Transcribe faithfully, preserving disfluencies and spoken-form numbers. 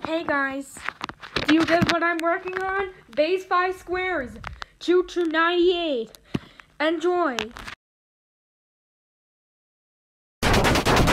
Hey guys, do you get what I'm working on? Base five squares, Choo Choo ninety-eight. Enjoy.